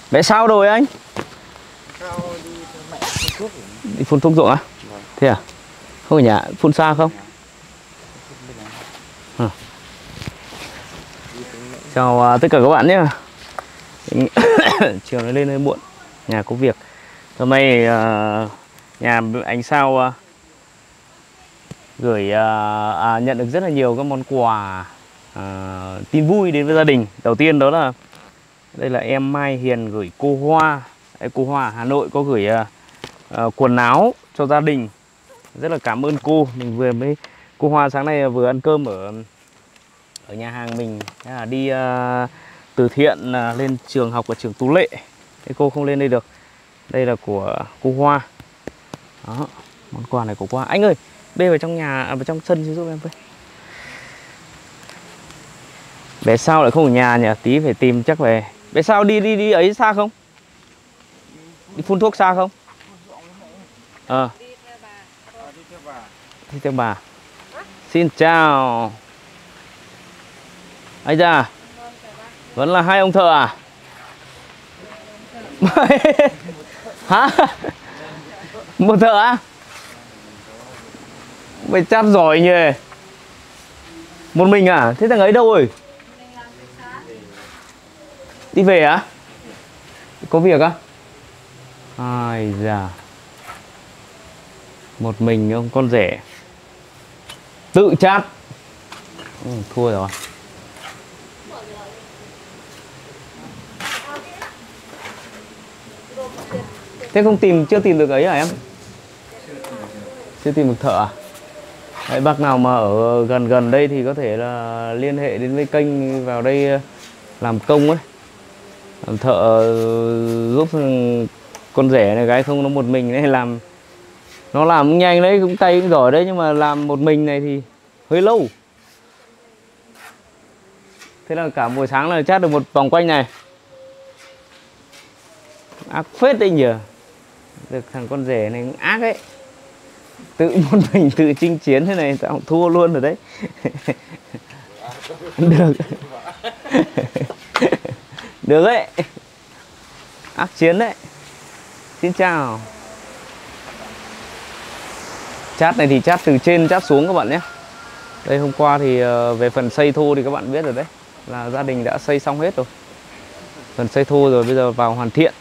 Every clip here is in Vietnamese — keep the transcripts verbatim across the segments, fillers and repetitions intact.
Bé sao rồi anh? Sao đi mẹ phun thuốc. Đi phun thuốc ruộng á? Vâng. Thế à? Không ở nhà, phun xa không? À. Chào uh, tất cả các bạn nhé. Chiều nó lên hơi muộn, nhà có việc. Hôm nay uh, nhà anh Sao uh, gửi uh, à, nhận được rất là nhiều các món quà uh, tin vui đến với gia đình. Đầu tiên đó là đây là em Mai Hiền gửi cô Hoa. Đấy, cô Hoa ở Hà Nội có gửi uh, uh, quần áo cho gia đình. Rất là cảm ơn cô. Mình vừa mới cô Hoa sáng nay vừa ăn cơm ở ở nhà hàng mình, là đi uh, từ thiện uh, lên trường học ở trường Tú Lệ. Thế cô không lên đây được. Đây là của cô Hoa. Đó, món quà này của cô Hoa. Anh ơi, bê vào trong nhà, à, vào trong sân giúp em với. Bé Sao lại không ở nhà nhỉ? Tí phải tìm chắc về. Bé Sao đi đi đi ấy xa không? Đi phun thuốc xa không? Ờ. À. Đi theo bà. Xin chào. Anh ra. Vẫn là hai ông thợ à? Hả? Một thợ á? Mày chát giỏi nhỉ. Một mình à? Thế thằng ấy đâu rồi? Đi về á? Có việc á? Ai da. Một mình ông con rể tự chát. Ừ, thua rồi. Thế không tìm, chưa tìm được ấy hả em? Chưa tìm được thợ à? Đấy, bác nào mà ở gần gần đây thì có thể là liên hệ đến với kênh vào đây làm công ấy. Làm thợ giúp con rể này gái không nó một mình này làm. Nó làm cũng nhanh đấy, cũng tay cũng giỏi đấy, nhưng mà làm một mình này thì hơi lâu. Thế là cả buổi sáng là chát được một vòng quanh này. Ác phết đấy nhỉ. Được thằng con rể này cũng ác ấy. Tự một mình tự chinh chiến thế này tao thua luôn rồi đấy. Được. Được đấy. Ác chiến đấy. Xin chào. Chát này thì chát từ trên chát xuống các bạn nhé. Đây hôm qua thì về phần xây thô thì các bạn biết rồi đấy, là gia đình đã xây xong hết rồi. Phần xây thô rồi, bây giờ vào hoàn thiện.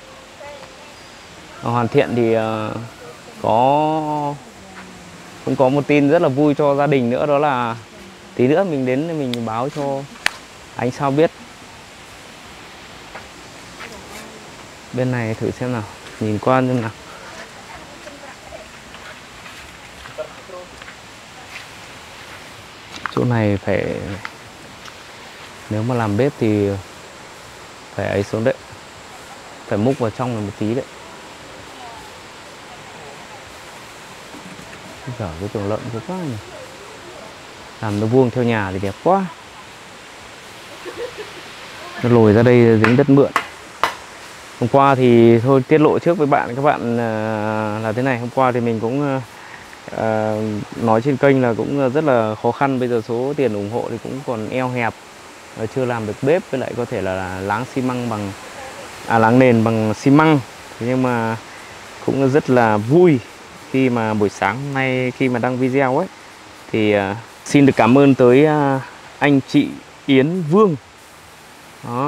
Vào hoàn thiện thì uh, có cũng có một tin rất là vui cho gia đình nữa, đó là tí nữa mình đến mình báo cho anh Sao biết. Bên này thử xem nào, nhìn qua xem nào. Chỗ này phải, nếu mà làm bếp thì phải ấy xuống đấy, phải múc vào trong là một tí đấy. Giờ cái chuồng lợn có quá nhỉ. Làm nó vuông theo nhà thì đẹp quá. Nó lồi ra đây dính đất mượn. Hôm qua thì thôi tiết lộ trước với bạn các bạn là thế này. Hôm qua thì mình cũng à, nói trên kênh là cũng rất là khó khăn. Bây giờ số tiền ủng hộ thì cũng còn eo hẹp, chưa làm được bếp, với lại có thể là láng xi măng bằng à láng nền bằng xi măng. Thế nhưng mà cũng rất là vui khi mà buổi sáng hôm nay khi mà đăng video ấy thì uh, xin được cảm ơn tới uh, anh chị Yến Vương. Đó.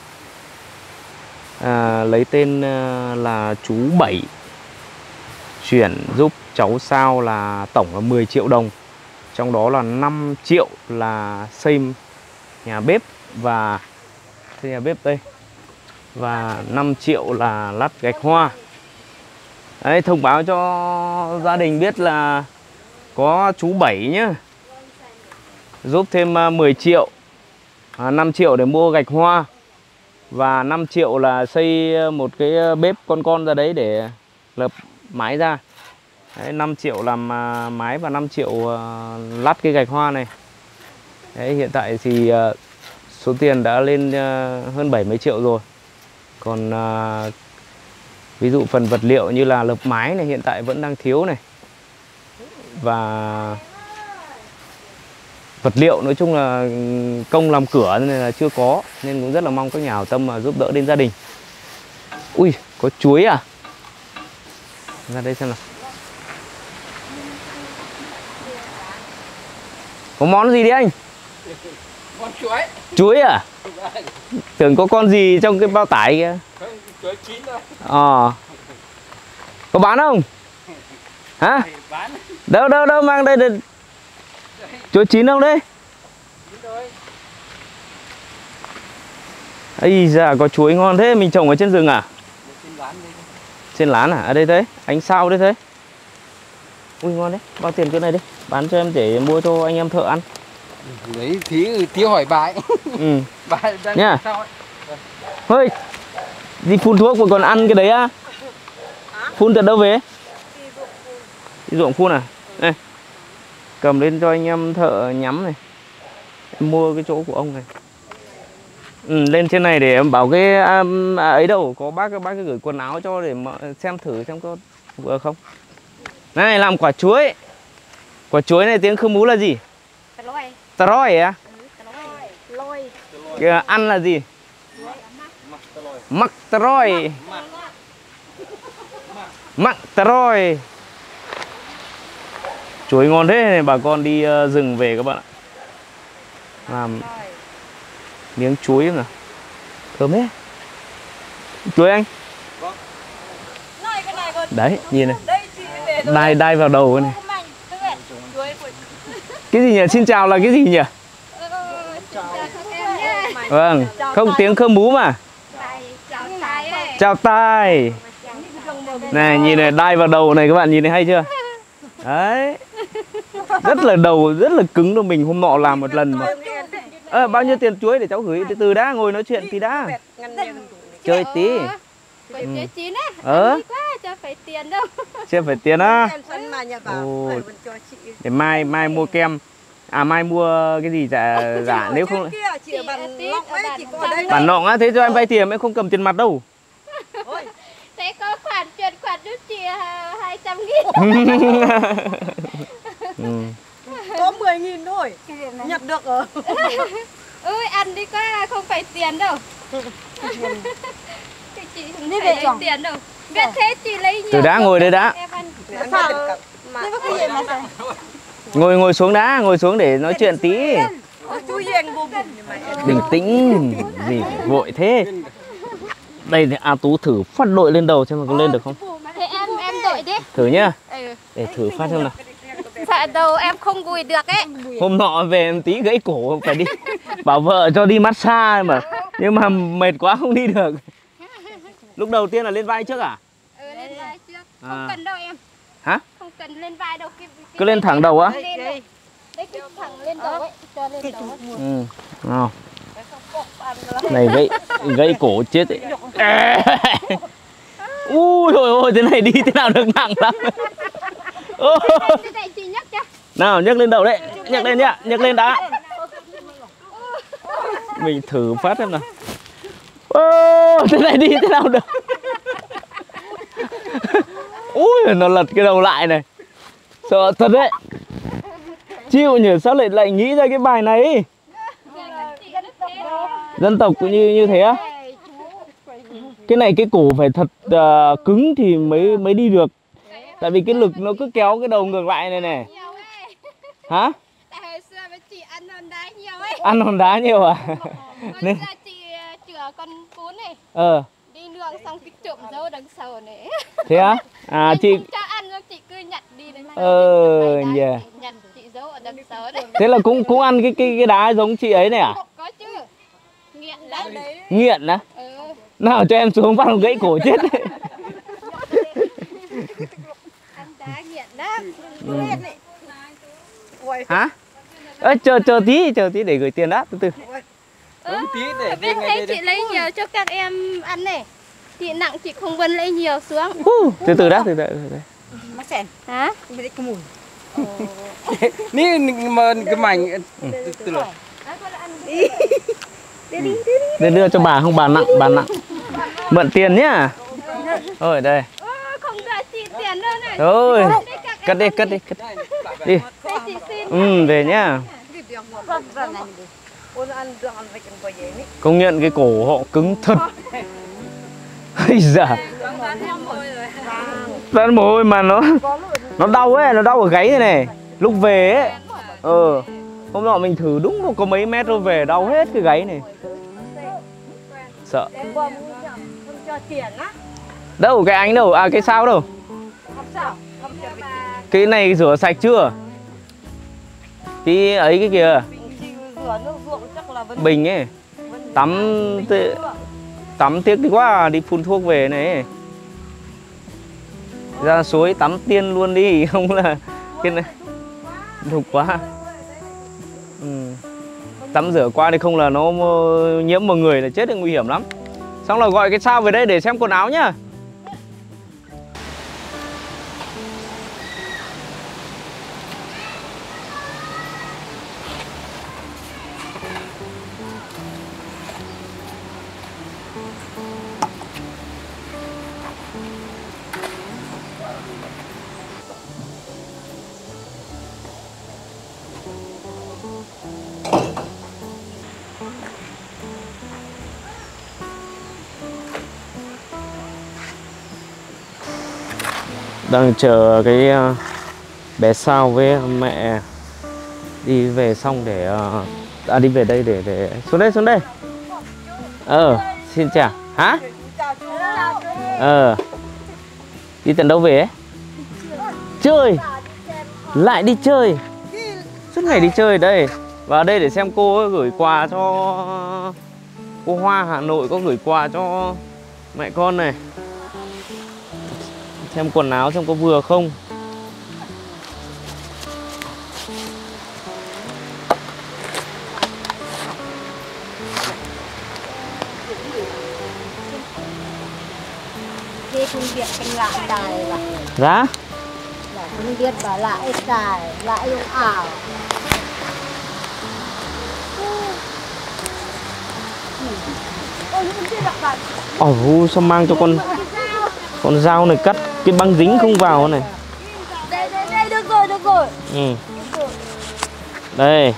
À, lấy tên uh, là chú Bảy, chuyển giúp cháu Sao là tổng là mười triệu đồng. Trong đó là năm triệu là xây nhà bếp và xây nhà bếp đây, và năm triệu là lát gạch hoa. Đấy, thông báo cho gia đình biết là có chú Bảy nhá, giúp thêm mười triệu, à, năm triệu để mua gạch hoa, và năm triệu là xây một cái bếp con con ra đấy để lợp mái ra. Đấy, năm triệu làm mái và năm triệu lát cái gạch hoa này. Đấy, hiện tại thì số tiền đã lên hơn bảy mấy triệu rồi. Còn ví dụ phần vật liệu như là lợp mái này hiện tại vẫn đang thiếu này, và vật liệu nói chung là công làm cửa nên là chưa có, nên cũng rất là mong các nhà hảo tâm mà giúp đỡ đến gia đình. Ui, có chuối à? Ra đây xem nào. Có món gì đi anh? Con chuối. Chuối à? Tưởng có con gì trong cái bao tải kia. Không, chuối chín thôi. Ờ. Có bán không? Hả? Bán. Đâu đâu đâu mang đây, đây. Chuối chín không đấy? Chín rồi. Ây da, có chuối ngon thế, mình trồng ở trên rừng à? Trên lán đây. Trên lán à? À đây thế, ánh sao đây thế. Ui ngon đấy, bao tiền cái này đi. Bán cho em để mua cho anh em thợ ăn. Đấy tí tí hỏi bà ấy. Ừ. Bà đang Nha. sao ấy? Hơi. Đi phun thuốc mà còn ăn cái đấy á? Phun từ đâu về? Đi ruộng phun à? Đây. Cầm lên cho anh em thợ nhắm này. Em mua cái chỗ của ông này. Ừ, lên trên này để em bảo cái à, à, ấy đâu có bác bác cái gửi quần áo cho để mà xem thử xem có vừa không. Này làm quả chuối. Quả chuối này tiếng Khmer là gì? Troi á? Kìa, ăn là gì? Mắc troi. Mắc troi. Chuối ngon thế này, bà con đi uh, rừng về các bạn ạ. Làm miếng chuối nào. Thơm hết. Chuối anh. Đấy, nhìn này. Đai đai vào đầu này. Cái gì nhỉ? Xin chào là cái gì nhỉ? Vâng, không tiếng Khmer mà. Chào tai. Này nhìn này, đai vào đầu này các bạn nhìn này hay chưa? Đấy. Rất là đầu rất là cứng đâu, mình hôm nọ làm một lần mà. À, bao nhiêu tiền chuối để cháu gửi từ từ đã, ngồi nói chuyện tí đã. Chơi tí. Bởi phía chín á, ờ. đi quá cho phải tiền đâu. Chưa phải tiền á. Ồ. Để mai mai mua kem. À mai mua cái gì giả giả nếu không bản nọng á, thế cho em vay tiền em không cầm tiền mặt đâu. Thế có khoản chuyển khoản giúp chị hai trăm nghìn. Ừ. Có mười nghìn thôi. Nhặt được rồi. Ôi ăn đi quá không phải tiền đâu. Chị không đi phải về lấy tiền đâu. Biết thế chị lấy nhiều. Từ đã ngồi đây đã. Em ăn. Ngồi ngồi xuống đã, ngồi xuống để nói chuyện tí. Bình tĩnh, gì phải vội thế. Đây thì A Tú thử phát đội lên đầu xem mà có lên được không? Thế em em đội đi. Thử nhá. Ừ. Để thử phát xem nào. Sợ đầu em không gùi được ấy. Hôm nọ về em tí gãy cổ phải đi bảo vợ cho đi massage mà. Nhưng mà mệt quá không đi được. Lúc đầu tiên là lên vai trước à? Ừ, lên vai trước. Không À. cần đâu em. Hả? Không cần lên vai đâu. Cái, cái Cứ lên thẳng đầu á? Lên đây. Đấy cái thẳng lên đầu ấy, cho lên đầu ấy. Ừ. Nào. Này gãy gãy cổ chết ấy. Ui ôi ôi, thế này đi thế nào được nặng lắm. Thế này chị nhấc cho. Nào nhấc lên đầu đấy, nhấc lên nhá, nhấc lên đã. Mình thử phát xem nào. Ô, thế này đi thế nào được. Ui, nó lật cái đầu lại này. Sợ thật đấy. Chịu nhỉ, sao lại lại nghĩ ra cái bài này. Dân tộc cũng như như thế á. Cái này cái cổ phải thật uh, cứng thì mới mới đi được. Tại vì cái lực nó cứ kéo cái đầu ngược lại này này. Hả? Tại hồi xưa với chị ăn hòn đá nhiều ấy. Ăn hòn đá nhiều à? Nên là chị chữa con cún này. Ờ. Đi nương xong cái trộm dâu đằng sau này. Thế á? À anh chị không cho ăn xong chị cứ nhặt đi đấy. Ờ yeah. Nhặt chị dâu ở đằng sau đấy. Thế là cũng cũng ăn cái cái cái đá giống chị ấy này à? Có chứ. Nghiện lắm. Nghiện á? Ừ. Nào cho em xuống bắt gãy cổ chết. Ăn đá nghiện lắm. Ừ. Hả? Ơ chờ chờ tí, chờ tí để gửi tiền đã, từ từ. Ừ, biết thấy chị lấy nhiều cho các em ăn này. Chị nặng chị không vẫn lấy nhiều xuống. Uh, từ từ đã, từ từ. từ từ. Hả? Ní mà cái mảnh từ từ. Để đưa cho bà không, bà nặng, bà nặng. Mượn tiền nhá. Ôi đây. Ô, không cho chị tiền đâu này. Thôi, cất đi, cất đi, cất đi. Đây chị xin. Ừ, về nhá. Công nhận cái cổ họ cứng thật. Ây da. Tán mồ hôi mà nó nó đau ấy, nó đau ở gáy này này. Lúc về ấy. Ờ. Hôm nọ mình thử đúng có mấy mét rồi về đau hết cái gáy này. Sợ. Đâu cái ánh đâu, à cái sao đâu. Cái này rửa sạch chưa? Cái ấy cái kìa. Bình ấy. Tắm tắm tiếc đi quá, đi phun thuốc về này. Ra suối tắm tiên luôn đi, không là cái này đục quá. Ừ. Tắm rửa qua thì không là nó nhiễm vào người là chết thì nguy hiểm lắm. Xong rồi gọi cái sao về đây để xem quần áo nhá. Đang chờ cái uh, bé Sao với mẹ đi về xong để uh, à đi về đây để để xuống đây xuống đây. Ờ xin chào. Hả? Ờ đi tận đâu về ấy? Chơi. Lại đi chơi. Suốt ngày đi chơi đây. Vào đây để xem cô ấy gửi quà cho cô Hoa Hà Nội, có gửi quà cho mẹ con này. Xem quần áo xem có vừa không. Thế không biết anh lại đài là Giá? không biết bà lại đài lại用ảo. Ồ, sao mang cho con con dao này cắt cái băng dính không vào này. Đây đây đây được rồi được rồi. Ừ. Đây.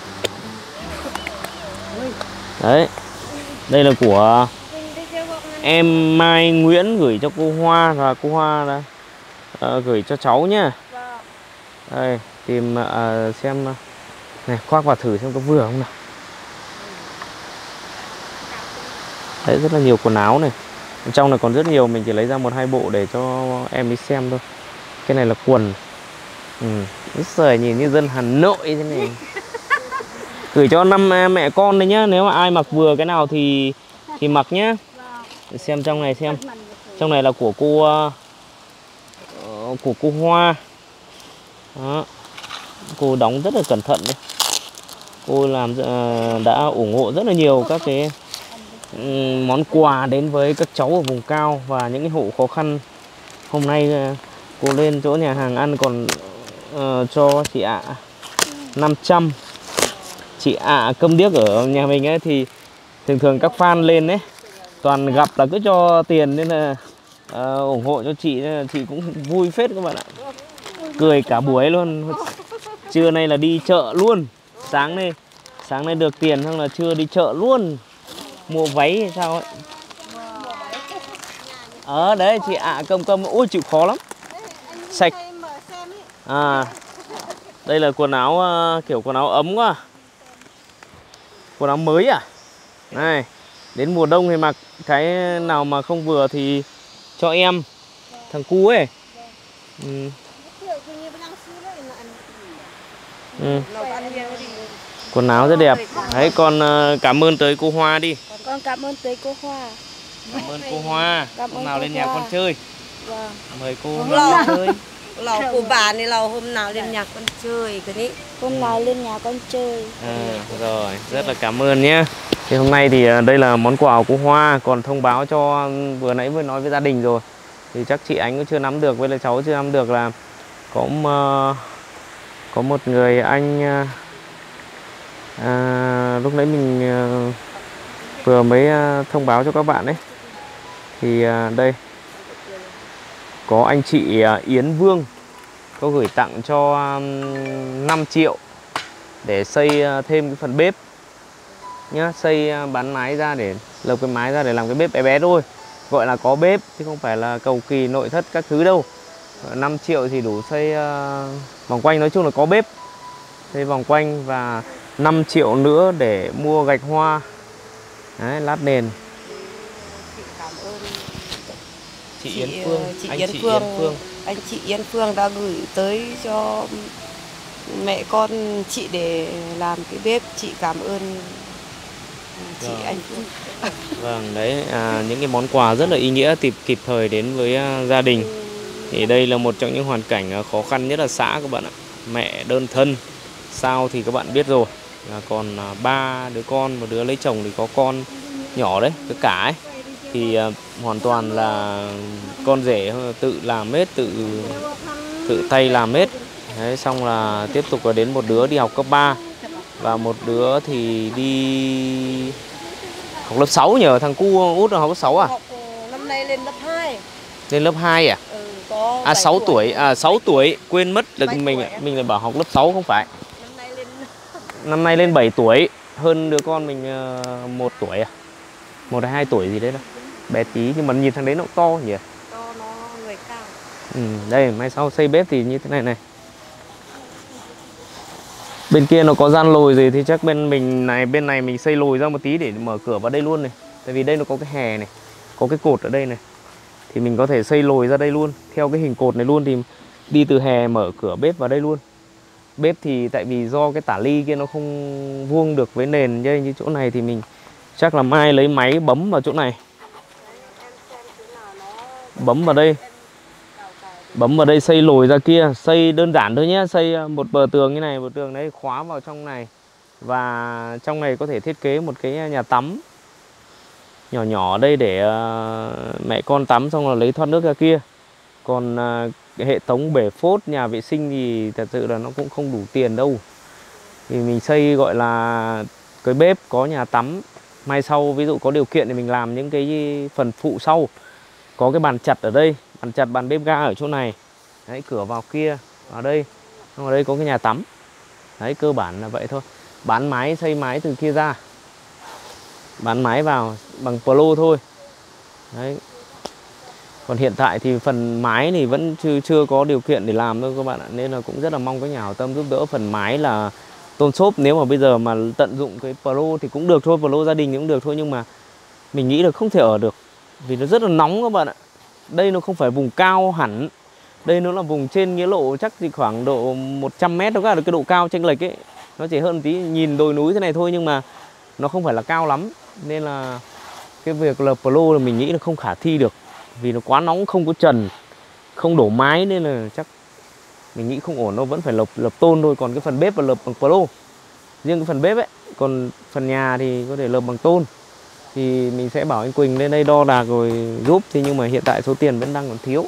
Đấy. Đây là của em Mai Nguyễn gửi cho cô Hoa và cô Hoa đã uh, gửi cho cháu nhá. Đây, tìm uh, xem này, khoác vào thử xem có vừa không nào. Đấy, rất là nhiều quần áo này. Bên trong này còn rất nhiều, mình chỉ lấy ra một hai bộ để cho em đi xem thôi. Cái này là quần. Ừ, trời nhìn như dân Hà Nội thế này. Gửi cho năm mẹ con đấy nhá, nếu mà ai mặc vừa cái nào thì thì mặc nhá. Để xem trong này xem. Trong này là của cô uh, của cô Hoa. Đó. Cô đóng rất là cẩn thận đấy. Cô làm uh, đã ủng hộ rất là nhiều các cái um, món quà đến với các cháu ở vùng cao và những cái hộ khó khăn. Hôm nay uh, cô lên chỗ nhà hàng ăn còn uh, cho chị ạ năm trăm. Chị ạ Câm Điếc ở nhà mình ấy thì thường thường các fan lên ấy toàn gặp là cứ cho tiền, nên là uh, ủng hộ cho chị, nên là chị cũng vui phết các bạn ạ. Cười cả buổi luôn. Trưa nay là đi chợ luôn. Sáng nay sáng nay được tiền xong là trưa đi chợ luôn. Mua váy hay sao ấy. Ở ờ, đấy chị ạ Câm Câm. Ôi chịu khó lắm. Sạch. À, đây là quần áo uh, kiểu quần áo ấm quá. Quần áo mới à? Này, đến mùa đông thì mặc cái nào mà không vừa thì cho em, thằng cu ấy. Ừ. Ừ. Quần áo rất đẹp. Đấy, con uh, cảm ơn tới cô Hoa đi. Con cảm ơn tới cô Hoa. Cảm ơn cô Hoa. Cảm ơn hôm nào cô lên nhà Hoa. con chơi. Vâng. Mời cô Hôm lên nào chơi. Lò của bà này lò hôm nào lên nhà con chơi cái ní. Hôm nào lên nhà con chơi. À, rồi, rất là cảm ơn nhé. Thì hôm nay thì đây là món quà của cô Hoa. Còn thông báo cho vừa nãy vừa nói với gia đình rồi. Thì chắc chị Ánh cũng chưa nắm được, với lại cháu chưa nắm được là có uh, có một người anh uh, à, lúc nãy mình uh, vừa mới uh, thông báo cho các bạn đấy. Thì uh, đây có anh chị uh, Yến Vương có gửi tặng cho um, năm triệu để xây uh, thêm cái phần bếp nhá, xây uh, bán mái ra để lợp cái mái ra để làm cái bếp bé bé thôi. gọi là có bếp chứ không phải là cầu kỳ nội thất các thứ đâu. Năm triệu thì đủ xây uh, vòng quanh, nói chung là có bếp, xây vòng quanh, và năm triệu nữa để mua gạch hoa. Đấy, lát nền. Cảm ơn Chị chị, Yến Phương, chị anh Yến chị Phương, Yến Phương. anh chị Yến Phương đã gửi tới cho mẹ con chị để làm cái bếp. Chị cảm ơn chị Vâng. anh Phương. Vâng, đấy à, những cái món quà rất là ý nghĩa, kịp kịp thời đến với uh, gia đình. Thì đây là một trong những hoàn cảnh uh, khó khăn nhất là xã các bạn ạ. Mẹ đơn thân, sao thì các bạn biết rồi. À, còn uh, ba đứa con, một đứa lấy chồng thì có con nhỏ đấy, tất cả ấy. Thì uh, hoàn toàn là con rể tự làm hết, tự tự tay làm hết. Đấy, xong là tiếp tục là đến một đứa đi học cấp ba và một đứa thì đi học lớp sáu nhờ, thằng cu út là học lớp sáu à? Học năm nay lên lớp hai. Lên lớp hai à? Ừ, có À sáu tuổi, à sáu tuổi, quên mất là mình tuổi. mình lại bảo học lớp sáu không phải. Năm nay lên Năm nay lên bảy tuổi, hơn đứa con mình uh, một tuổi à? một hay hai tuổi gì đấy đâu. Bé tí nhưng mà nhìn thằng đấy nó cũng to nhỉ. to, nó người cao. Ừ, đây mai sau xây bếp thì như thế này này. Bên kia nó có gian lồi gì thì chắc bên mình này, bên này mình xây lồi ra một tí để mở cửa vào đây luôn này. Tại vì đây nó có cái hè này, có cái cột ở đây này. Thì mình có thể xây lồi ra đây luôn, theo cái hình cột này luôn, thì đi từ hè mở cửa bếp vào đây luôn. Bếp thì tại vì do cái tả ly kia nó không vuông được với nền như chỗ này thì mình chắc là mai lấy máy bấm vào chỗ này. Bấm vào đây. Bấm vào đây xây lồi ra kia, xây đơn giản thôi nhé, xây một bờ tường như này, bờ tường đấy khóa vào trong này. Và trong này có thể thiết kế một cái nhà tắm nhỏ nhỏ ở đây để uh, mẹ con tắm xong rồi lấy thoát nước ra kia. Còn uh, cái hệ thống bể phốt, nhà vệ sinh thì thật sự là nó cũng không đủ tiền đâu. Thì mình xây gọi là cái bếp có nhà tắm. Mai sau ví dụ có điều kiện thì mình làm những cái phần phụ sau. Có cái bàn chặt ở đây, bàn chặt bàn bếp ga ở chỗ này. Đấy, cửa vào kia, vào đây. Xong ở đây có cái nhà tắm. Đấy, cơ bản là vậy thôi. Bán mái, xây mái từ kia ra. Bán mái vào bằng plo thôi. Đấy. Còn hiện tại thì phần mái thì vẫn chưa, chưa có điều kiện để làm thôi các bạn ạ. Nên là cũng rất là mong các nhà hảo tâm giúp đỡ phần mái là tôn xốp. Nếu mà bây giờ mà tận dụng cái plo thì cũng được thôi, plo gia đình thì cũng được thôi. Nhưng mà mình nghĩ là không thể ở được, vì nó rất là nóng các bạn ạ. Đây nó không phải vùng cao hẳn. Đây nó là vùng trên nghĩa lộ chắc thì khoảng độ một trăm mét đó các bạn. Cái độ cao chênh lệch ấy nó chỉ hơn tí, nhìn đồi núi thế này thôi nhưng mà nó không phải là cao lắm. Nên là cái việc lập plo là mình nghĩ là không khả thi được. Vì nó quá nóng, không có trần, không đổ mái nên là chắc mình nghĩ không ổn đâu, vẫn phải lập lập tôn thôi. Còn cái phần bếp là lập bằng plo. Riêng cái phần bếp ấy, còn phần nhà thì có thể lập bằng tôn. Thì mình sẽ bảo anh Quỳnh lên đây đo đạc rồi giúp. Thì nhưng mà hiện tại số tiền vẫn đang còn thiếu.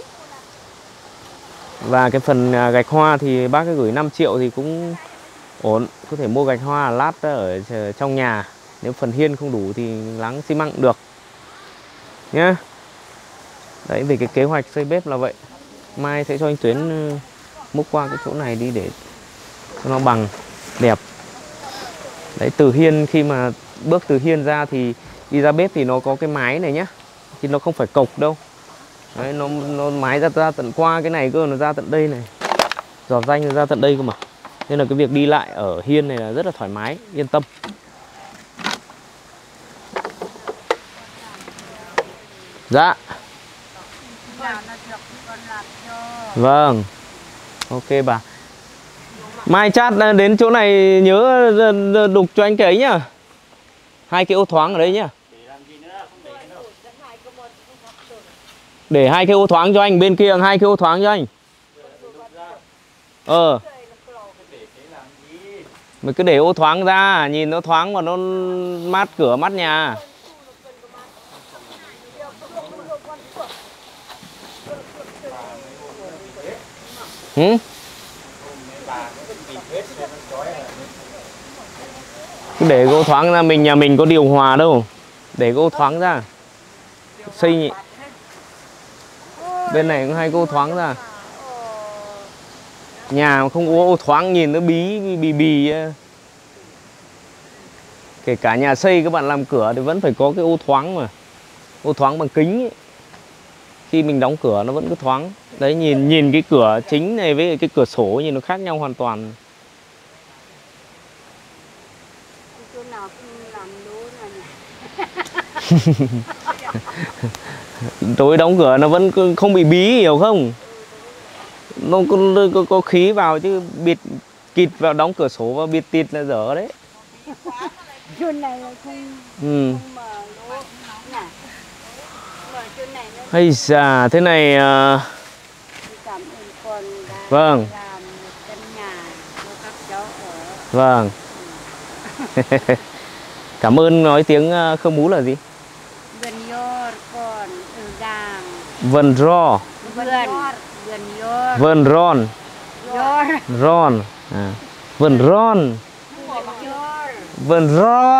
Và cái phần gạch hoa thì bác ấy gửi năm triệu thì cũng ổn. Có thể mua gạch hoa lát ở trong nhà. Nếu phần hiên không đủ thì láng xi măng cũng được nhá. Đấy, về cái kế hoạch xây bếp là vậy. Mai sẽ cho anh Tuyến múc qua cái chỗ này đi để cho nó bằng đẹp. Đấy, từ hiên khi mà bước từ hiên ra thì đi ra bếp thì nó có cái mái này nhá. Chứ nó không phải cộc đâu. Đấy, nó, nó mái ra, ra tận qua cái này cơ, nó ra tận đây này. Giọt ranh nó ra tận đây cơ mà. Nên là cái việc đi lại ở hiên này là rất là thoải mái, yên tâm. Dạ. Vâng. Ok bà. Mai chat đến chỗ này nhớ đục cho anh cái ấy nhá. Hai cái ô thoáng ở đây nhá. Để hai cái ô thoáng cho anh, bên kia hai cái ô thoáng cho anh. Ờ. Mình cứ để ô thoáng ra, nhìn nó thoáng và nó mát cửa mát nhà. Ừ? Cứ để ô thoáng ra, mình nhà mình có điều hòa đâu. Để ô thoáng ra. Xây nhị. Bên này cũng hai cô thoáng ra. Nhà mà không có ô thoáng nhìn nó bí bì bì. Kể cả nhà xây các bạn làm cửa thì vẫn phải có cái ô thoáng mà. Ô thoáng bằng kính ấy. khi mình đóng cửa nó vẫn cứ thoáng. Đấy, nhìn nhìn cái cửa chính này với cái cửa sổ nhìn nó khác nhau hoàn toàn. Chỗ nào cũng làm lố này. Tối đóng cửa nó vẫn không bị bí, hiểu không? Nó có, có, có khí vào chứ bịt kịt vào, đóng cửa sổ và bịt tịt là dở đấy. Chỗ này là không, Ừ. không mở lố này. Mở chỗ này nó Hay da, thế này uh... cảm ơn con đã vâng. làm một căn nhà cho các cháu ở. Vâng. Cảm ơn nói tiếng Khơ Mú là gì? Vườn nho con ở gàng. Vườn ro. Vườn vườn nho. Vườn ron. Nho. Ron. À. Vườn ron. Vườn ro.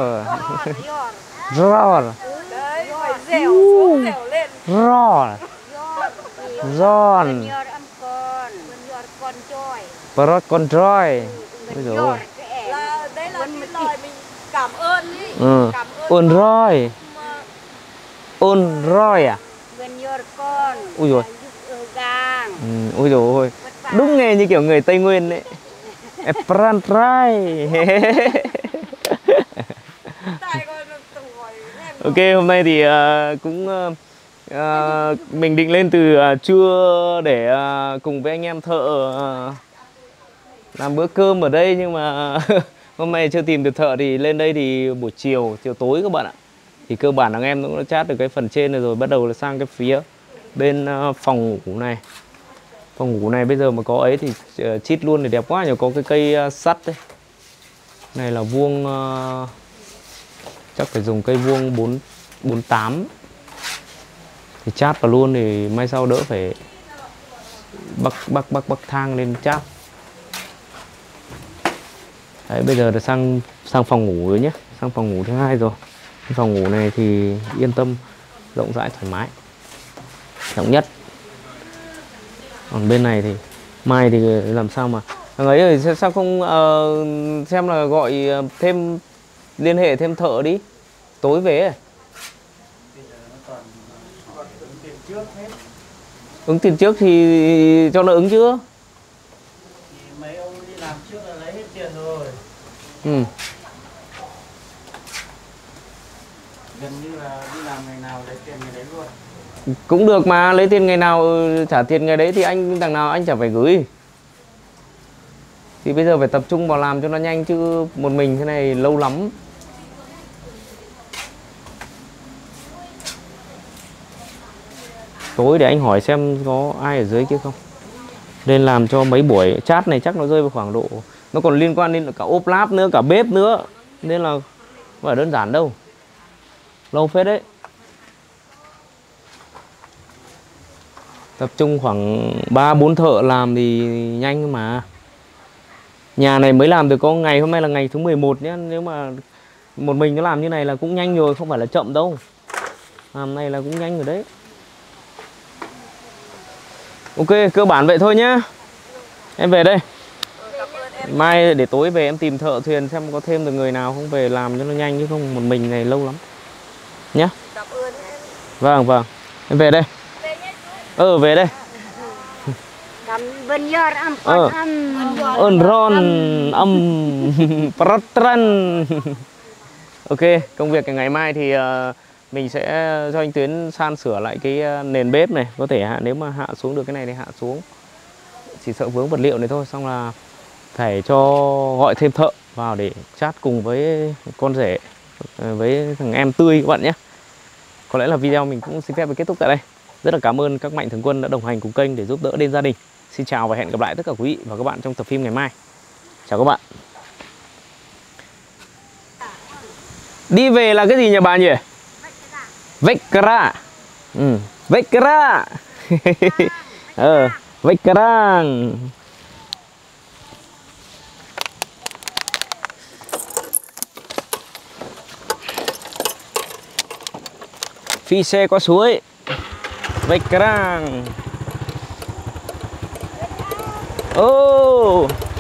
Ro. Đấy, phải dẻo xuống, dẻo lên. Ro. Ron. Vườn nho ăn con. Vườn nho con trôi. Parrot con trôi. Ôi dồi ôi. Là đấy là cái lời mình cảm ơn ý. Ừ. Cảm ơn. Ôn roi. Ôn roi à? Vườn nho con. Ui dồi. Ở gàng. Ừ. Ui dồi ôi. Đúng nghe như kiểu người Tây Nguyên đấy. Epran trai. Ok, hôm nay thì uh, cũng uh, uh, mình định lên từ uh, trưa để uh, cùng với anh em thợ uh, làm bữa cơm ở đây, nhưng mà hôm nay chưa tìm được thợ thì lên đây thì buổi chiều, chiều tối các bạn ạ. Thì cơ bản anh em cũng đã chát được cái phần trên này rồi, bắt đầu là sang cái phía bên uh, phòng ngủ này. Phòng ngủ này bây giờ mà có ấy thì uh, chít luôn thì đẹp quá nhỉ, có cái cây uh, sắt đấy. Này là vuông uh, chắc phải dùng cây vuông bốn bốn tám thì chát vào luôn, thì mai sau đỡ phải bắc bắc bắc bắc thang lên chát. Đấy, bây giờ là sang sang phòng ngủ rồi nhé, sang phòng ngủ thứ hai rồi. Phòng ngủ này thì yên tâm, rộng rãi thoải mái, rộng nhất. Còn bên này thì mai thì làm sao mà thằng ấy ơi, sao không uh, xem là gọi thêm, liên hệ thêm thợ đi, tối về ấy. Ứng tiền trước thì cho nó ứng chưa? Thì mấy ông đi làm trước là lấy hết tiền rồi. Ừ. Gần như là đi làm ngày nào lấy tiền ngày đấy luôn. Cũng được mà, lấy tiền ngày nào trả tiền ngày đấy, thì anh đằng nào anh chả phải gửi. Thì bây giờ phải tập trung vào làm cho nó nhanh, chứ một mình thế này lâu lắm. Tối để anh hỏi xem có ai ở dưới kia không. Nên làm cho mấy buổi chat này chắc nó rơi vào khoảng độ, nó còn liên quan đến cả ốp láp nữa, cả bếp nữa, nên là không phải đơn giản đâu, lâu phết đấy. Tập trung khoảng ba bốn thợ làm thì nhanh mà. Nhà này mới làm được có ngày, hôm nay là ngày thứ mười một nhé. Nếu mà một mình nó làm như này là cũng nhanh rồi, không phải là chậm đâu. Làm này là cũng nhanh rồi đấy. Ok, cơ bản vậy thôi nhá. Em về đây. Mai để tối về em tìm thợ thuyền xem có thêm được người nào không, về làm cho nó nhanh, chứ không một mình này lâu lắm nhá. Vâng vâng, em về đây. Ờ về đây. Cảm ơn nhờ âm con âm. Ơn ron âm pratran. Ok, công việc ngày mai thì uh, mình sẽ cho anh Tuyến san sửa lại cái nền bếp này. Có thể hạ, nếu mà hạ xuống được cái này thì hạ xuống. Chỉ sợ vướng vật liệu này thôi. Xong là phải cho gọi thêm thợ vào để chat cùng với con rể, với thằng em Tươi các bạn nhé. Có lẽ là video mình cũng xin phép được kết thúc tại đây. Rất là cảm ơn các mạnh thường quân đã đồng hành cùng kênh để giúp đỡ đến gia đình. Xin chào và hẹn gặp lại tất cả quý vị và các bạn trong tập phim ngày mai. Chào các bạn. Đi về là cái gì nhỉ bà nhỉ? Vecra. Ừ, Vecra. Ờ, Vecra. Phi xe qua suối. Vecra. Oh.